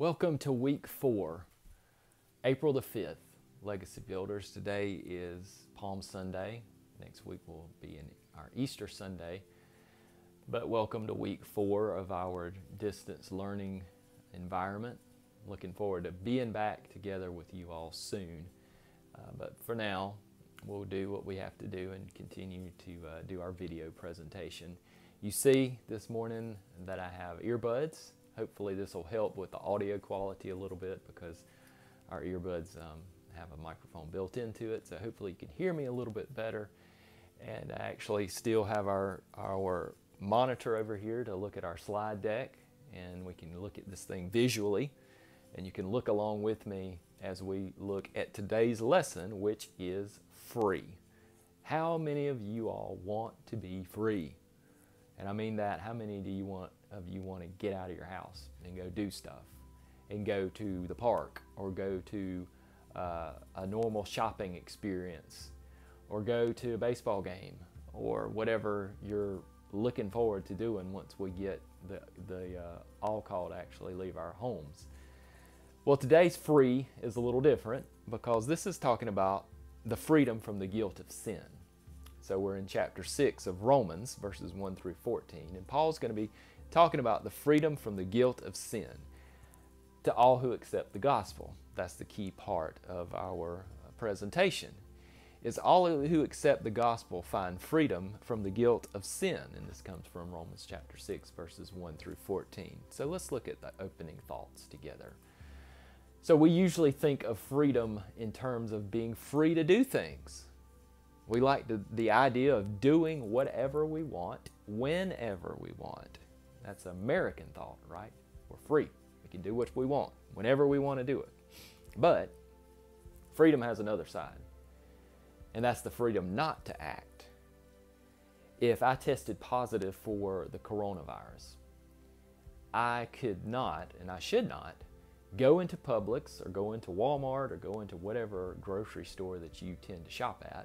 Welcome to week 4, April the 5th. Legacy Builders, today is Palm Sunday. Next week will be our Easter Sunday. But welcome to week 4 of our distance learning environment. Looking forward to being back together with you all soon. But for now, we'll do what we have to do and continue to do our video presentation. You see this morning that I have earbuds. Hopefully this will help with the audio quality a little bit because our earbuds have a microphone built into it, so hopefully you can hear me a little bit better. And I actually still have our monitor over here to look at our slide deck, and we can look at this thing visually, and you can look along with me as we look at today's lesson, which is free. How many of you all want to be free? And I mean that, how many do you want to get out of your house and go do stuff and go to the park or go to a normal shopping experience or go to a baseball game or whatever you're looking forward to doing once we get the all call to actually leave our homes? Well, today's free is a little different because this is talking about the freedom from the guilt of sin. So we're in chapter 6 of Romans, verses 1 through 14, and Paul's going to be talking about the freedom from the guilt of sin to all who accept the gospel. That's the key part of our presentation, is all who accept the gospel find freedom from the guilt of sin, and this comes from Romans chapter 6, verses 1 through 14. So let's look at the opening thoughts together. So we usually think of freedom in terms of being free to do things. We like the idea of doing whatever we want, whenever we want. That's an American thought, right? We're free. We can do what we want, whenever we want to do it. But freedom has another side, and that's the freedom not to act. If I tested positive for the coronavirus, I could not, and I should not, go into Publix or go into Walmart or go into whatever grocery store that you tend to shop at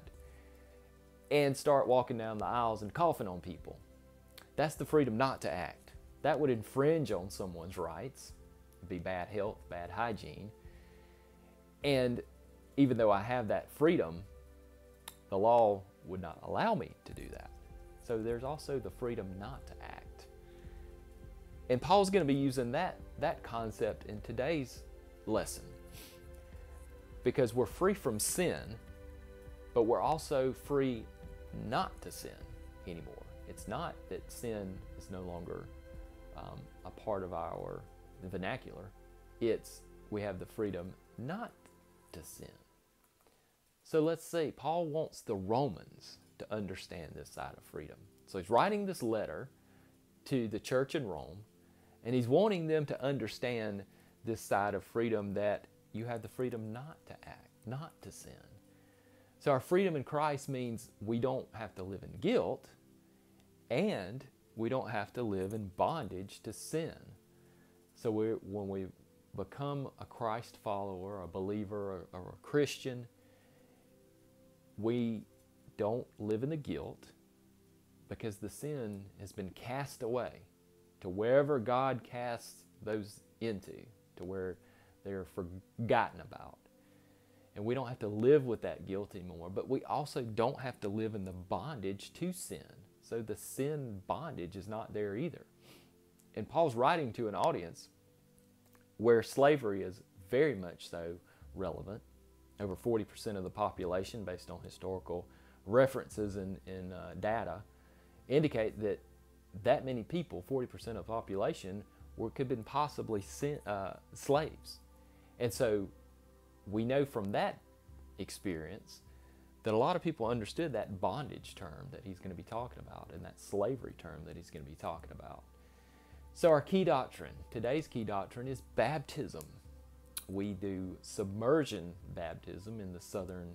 and start walking down the aisles and coughing on people. That's the freedom not to act. That would infringe on someone's rights. It'd be bad health, bad hygiene. And even though I have that freedom, the law would not allow me to do that. So there's also the freedom not to act. And Paul's going to be using that concept in today's lesson, because we're free from sin, but we're also free not to sin anymore. It's not that sin is no longer a part of our vernacular. It's we have the freedom not to sin. So let's see, Paul wants the Romans to understand this side of freedom. So he's writing this letter to the church in Rome, and he's wanting them to understand this side of freedom, that you have the freedom not to act, not to sin. So our freedom in Christ means we don't have to live in guilt, and we don't have to live in bondage to sin. So when we become a Christ follower, a believer, or a Christian, we don't live in the guilt because the sin has been cast away to wherever God casts those into, to where they're forgotten about. And we don't have to live with that guilt anymore, but we also don't have to live in the bondage to sin. So the sin bondage is not there either. And Paul's writing to an audience where slavery is very much so relevant. Over 40% of the population, based on historical references and data, indicate that many people, 40% of the population, could have been possibly slaves. And so we know from that experience that a lot of people understood that bondage term that he's going to be talking about and that slavery term that he's going to be talking about. So our key doctrine, today's key doctrine, is baptism. We do submersion baptism in the Southern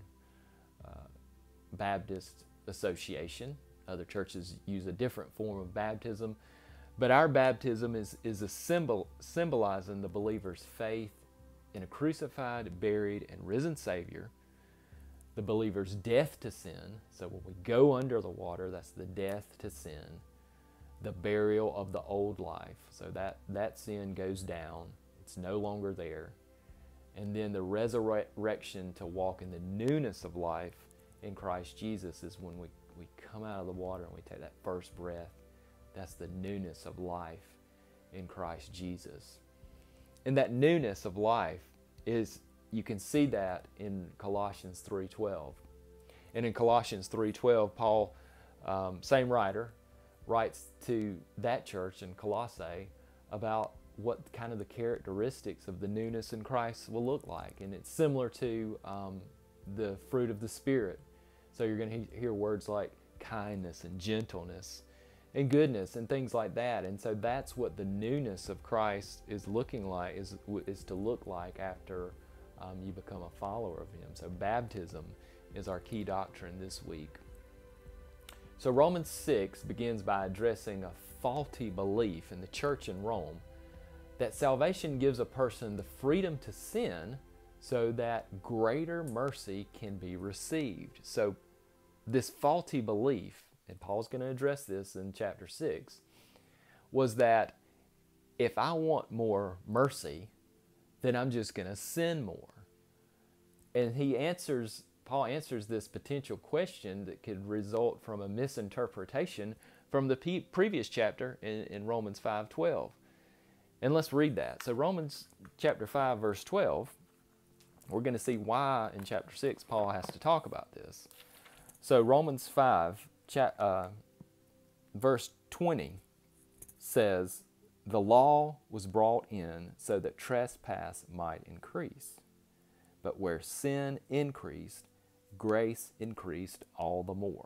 Baptist Association. Other churches use a different form of baptism, but our baptism is a symbol symbolizing the believer's faith in a crucified, buried, and risen Savior, the believer's death to sin. So when we go under the water, that's the death to sin, the burial of the old life. So that sin goes down. It's It's no longer there. And then the resurrection to walk in the newness of life in Christ Jesus is when we come out of the water and we take that first breath. That's the newness of life in Christ Jesus. And that newness of life is, you can see that in Colossians 3:12. And in Colossians 3:12, Paul, same writer, writes to that church in Colossae about what kind of the characteristics of the newness in Christ will look like. And it's similar to the fruit of the Spirit. So you're going to hear words like kindness and gentleness and goodness and things like that. And so that's what the newness of Christ is looking like, is to look like after you become a follower of Him. So baptism is our key doctrine this week. So Romans 6 begins by addressing a faulty belief in the church in Rome that salvation gives a person the freedom to sin so that greater mercy can be received. So this faulty belief, and Paul's going to address this in chapter 6, was that if I want more mercy, then I'm just going to sin more. And Paul answers this potential question that could result from a misinterpretation from the previous chapter in Romans 5:12. And let's read that. So Romans chapter 5, verse 12, we're going to see why in chapter 6 Paul has to talk about this. So Romans 5, verse 20 says, "The law was brought in so that trespass might increase. But where sin increased, grace increased all the more."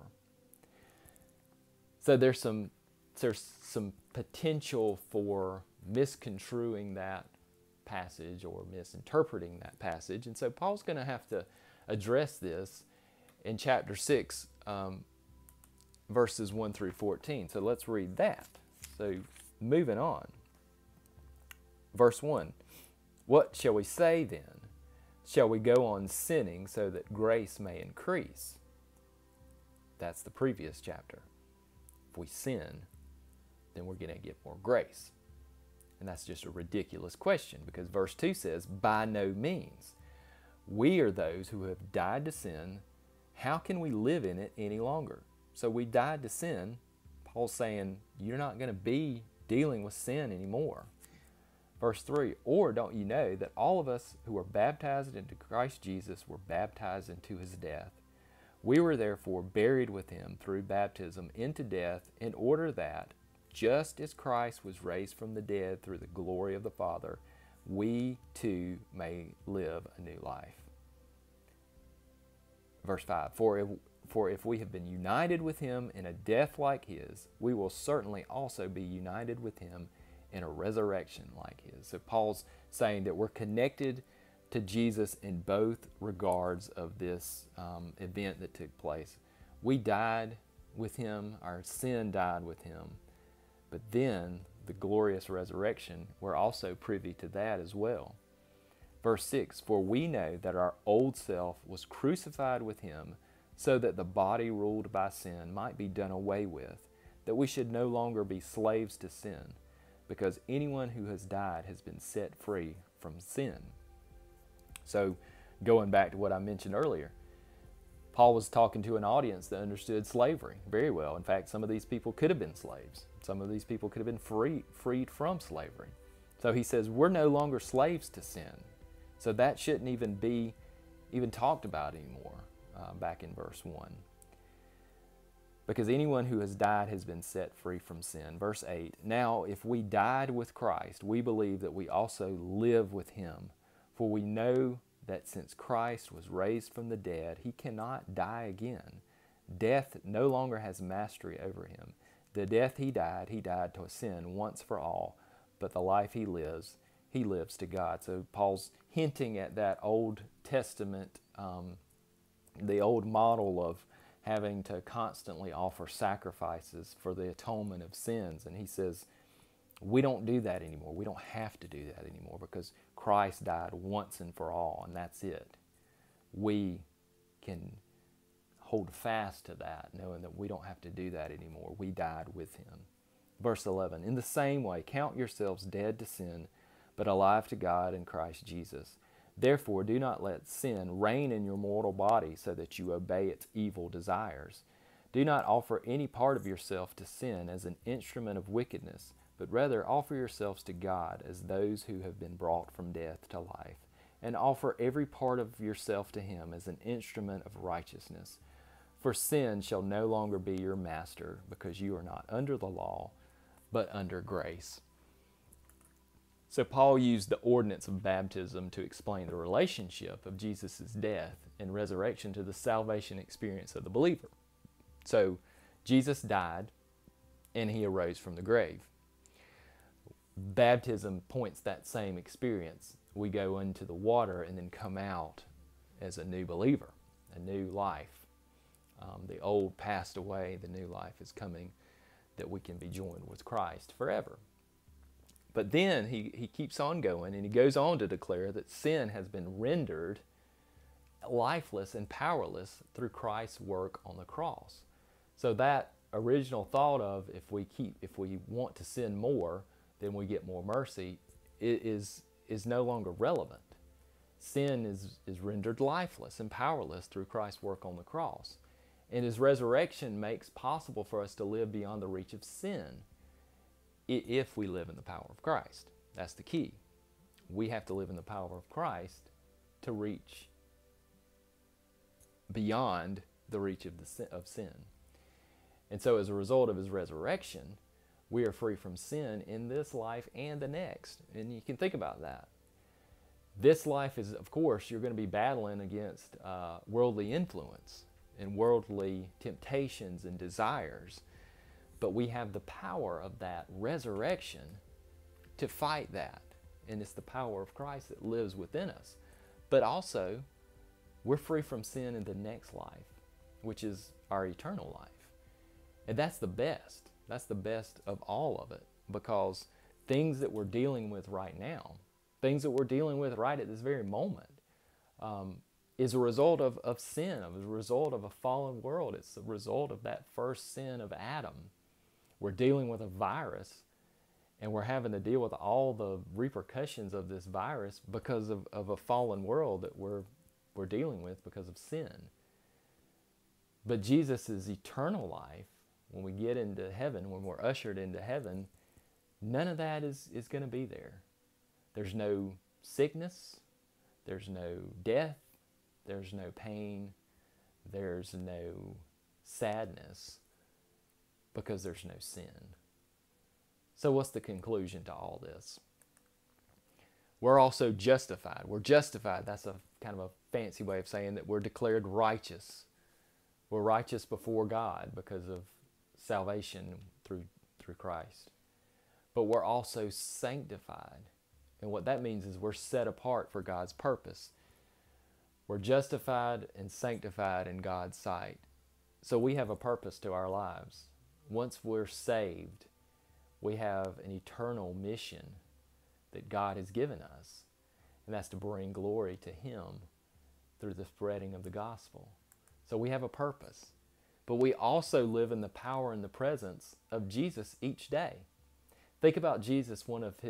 So there's some potential for misconstruing that passage or misinterpreting that passage. And so Paul's going to have to address this in chapter 6, verses 1 through 14. So let's read that. So moving on. Verse 1, "What shall we say then? Shall we go on sinning so that grace may increase?" That's the previous chapter. If we sin, then we're going to get more grace. And that's just a ridiculous question, because verse 2 says, "By no means. We are those who have died to sin. How can we live in it any longer?" So we died to sin. Paul's saying you're not going to be dealing with sin anymore. Verse 3, "Or don't you know that all of us who were baptized into Christ Jesus were baptized into His death? We were therefore buried with Him through baptism into death, in order that, just as Christ was raised from the dead through the glory of the Father, we too may live a new life." Verse 5, For if we have been united with Him in a death like His, we will certainly also be united with Him in a resurrection like His." So Paul's saying that we're connected to Jesus in both regards of this event that took place. We died with Him, our sin died with Him, but then the glorious resurrection, we're also privy to that as well. Verse 6, "For we know that our old self was crucified with Him, so that the body ruled by sin might be done away with, that we should no longer be slaves to sin, because anyone who has died has been set free from sin." So going back to what I mentioned earlier, Paul was talking to an audience that understood slavery very well. In fact, some of these people could have been slaves. Some of these people could have been freed from slavery. So he says, we're no longer slaves to sin. So that shouldn't even be talked about anymore, back in verse 1. Because anyone who has died has been set free from sin. Verse 8, "Now if we died with Christ, we believe that we also live with Him. For we know that since Christ was raised from the dead, He cannot die again. Death no longer has mastery over Him. The death He died to sin once for all, but the life He lives to God." So Paul's hinting at that Old Testament, the old model of having to constantly offer sacrifices for the atonement of sins. And he says, we don't do that anymore. We don't have to do that anymore, because Christ died once and for all, and that's it. We can hold fast to that, knowing that we don't have to do that anymore. We died with Him. Verse 11, "In the same way, count yourselves dead to sin, but alive to God in Christ Jesus. Therefore, do not let sin reign in your mortal body so that you obey its evil desires. Do not offer any part of yourself to sin as an instrument of wickedness, but rather offer yourselves to God as those who have been brought from death to life, and offer every part of yourself to Him as an instrument of righteousness. For sin shall no longer be your master, because you are not under the law, but under grace. So Paul used the ordinance of baptism to explain the relationship of Jesus' death and resurrection to the salvation experience of the believer. So Jesus died and He arose from the grave. Baptism points that same experience. We go into the water and then come out as a new believer, a new life. The old passed away, the new life is coming, that we can be joined with Christ forever. But then he keeps on going, and he goes on to declare that sin has been rendered lifeless and powerless through Christ's work on the cross. So that original thought of if we want to sin more, then we get more mercy, is no longer relevant. Sin is rendered lifeless and powerless through Christ's work on the cross. And His resurrection makes possible for us to live beyond the reach of sin if we live in the power of Christ. That's the key. We have to live in the power of Christ to reach beyond the reach of sin. And so as a result of His resurrection, we are free from sin in this life and the next. And you can think about that. This life is, of course, you're going to be battling against worldly influence and worldly temptations and desires. But we have the power of that resurrection to fight that. And it's the power of Christ that lives within us. But also, we're free from sin in the next life, which is our eternal life. And that's the best. That's the best of all of it. Because things that we're dealing with right now, things that we're dealing with right at this very moment, is a result of sin, of a result of a fallen world. It's a result of that first sin of Adam. We're dealing with a virus, and we're having to deal with all the repercussions of this virus because of a fallen world that we're dealing with because of sin. But Jesus' eternal life, when we get into heaven, when we're ushered into heaven, none of that is going to be there. There's no sickness, there's no death, there's no pain, there's no sadness, because there's no sin. So what's the conclusion to all this? We're also justified. We're justified. That's a kind of a fancy way of saying that we're declared righteous. We're righteous before God because of salvation through Christ. But we're also sanctified. And what that means is we're set apart for God's purpose. We're justified and sanctified in God's sight. So we have a purpose to our lives. Once we're saved, we have an eternal mission that God has given us. And that's to bring glory to Him through the spreading of the gospel. So we have a purpose. But we also live in the power and the presence of Jesus each day. Think about Jesus, one of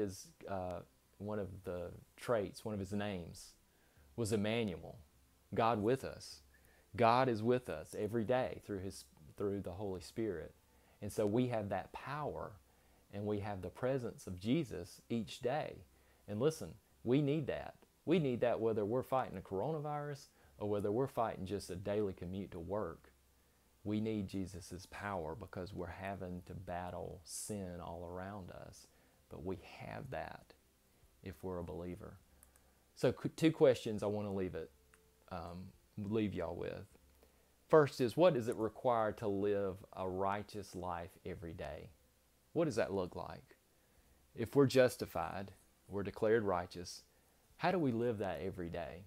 the traits, one of His names was Emmanuel, God with us. God is with us every day through the Holy Spirit. And so we have that power, and we have the presence of Jesus each day. And listen, we need that. We need that whether we're fighting a coronavirus or whether we're fighting just a daily commute to work. We need Jesus' power because we're having to battle sin all around us. But we have that if we're a believer. So 2 questions I want to leave y'all with. First is, what does it require to live a righteous life every day? What does that look like? If we're justified, we're declared righteous, how do we live that every day?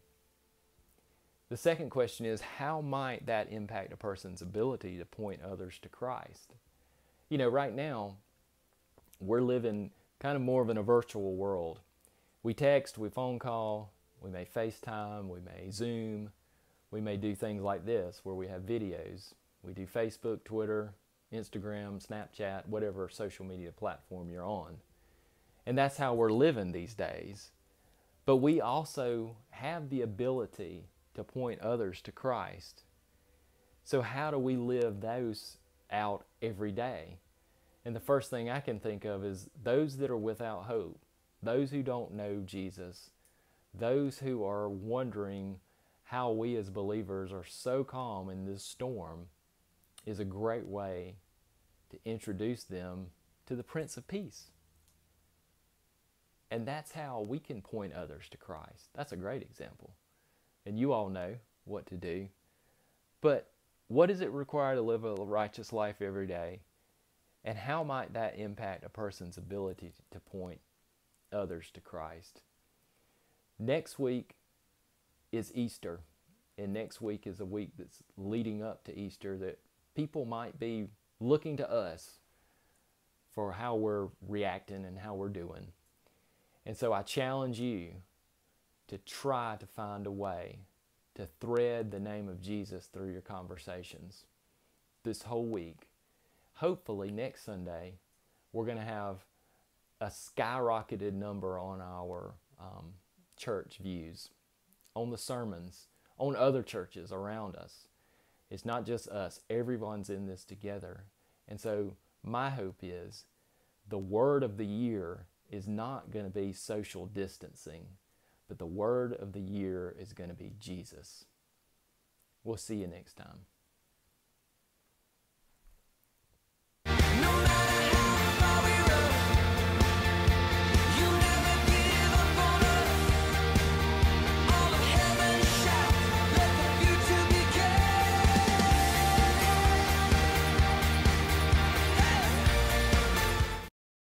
The second question is, how might that impact a person's ability to point others to Christ? You know, right now, we're living kind of more of in a virtual world. We text, we phone call, we may FaceTime, we may Zoom, we may do things like this where we have videos. We do Facebook, Twitter, Instagram, Snapchat, whatever social media platform you're on. And that's how we're living these days. But we also have the ability to point others to Christ. So how do we live those out every day? And the first thing I can think of is those that are without hope, those who don't know Jesus, those who are wondering how we as believers are so calm in this storm, is a great way to introduce them to the Prince of Peace. And that's how we can point others to Christ. That's a great example. And you all know what to do. But what does it require to live a righteous life every day? And how might that impact a person's ability to point others to Christ? Next week is Easter. And next week is a week that's leading up to Easter that people might be looking to us for how we're reacting and how we're doing. And so I challenge you to try to find a way to thread the name of Jesus through your conversations this whole week. Hopefully next Sunday, we're going to have a skyrocketed number on our church views, on the sermons, on other churches around us. It's not just us. Everyone's in this together. And so my hope is the word of the year is not going to be social distancing, but the word of the year is going to be Jesus. We'll see you next time.